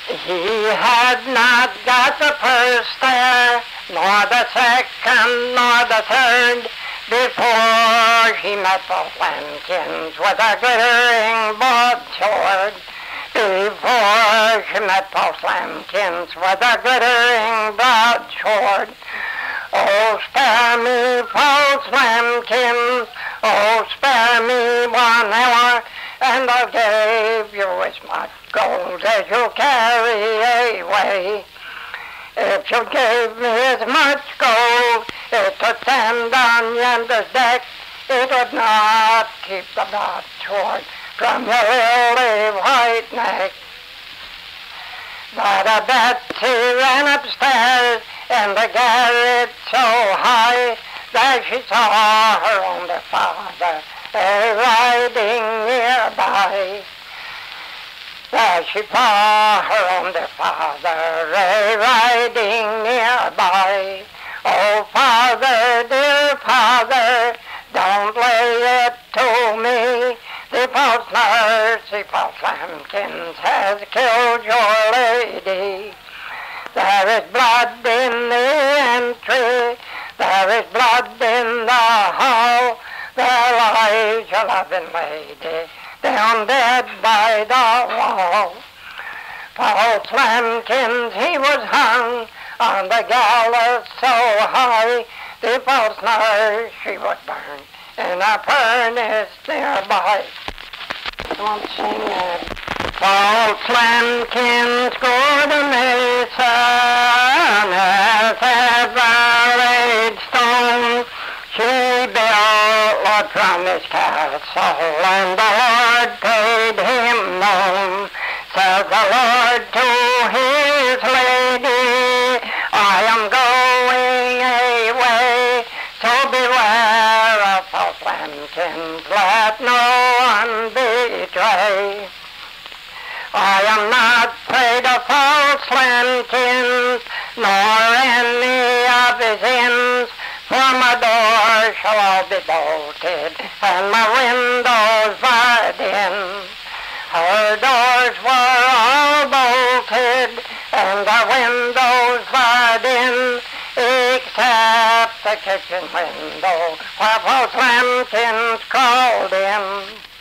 He had not got the first there, nor the second, nor the third, before he met the lambkins with a glittering broadsword. Before she met the lambkins with a glittering broadsword. Oh, spare me, false lambkins, oh, spare me 1 hour, and I'll give you as much gold as you carry away. If you gave me as much gold, it would stand on yonder deck, it would not keep the broadsword from your lily white neck. But Betsy ran upstairs in the garret so high that she saw her only father riding nearby. There she saw her only father riding nearby. Oh, father, dear father, don't lay it to me. The false nurse, the false lambkins has killed your lady. There is blood in the entry, there is blood in the hall. There lies your loving lady, down dead by the wall. False lambkins, he was hung on the gallows so high. The false nurse, she was burned in a furnace nearby. I won't sing that. False lambkins, good mason, as ever laid stone. She built Lord Promise Castle, and the Lord paid him known. Says the Lord to his lady, I am going away, so beware of false lambkins, let no one betray. I am not afraid of false lambkins, nor any of his inns, for my doors shall all be bolted, and my windows barred in. Her doors were all bolted, and the windows barred in, except the kitchen window where false lambkins crawled in.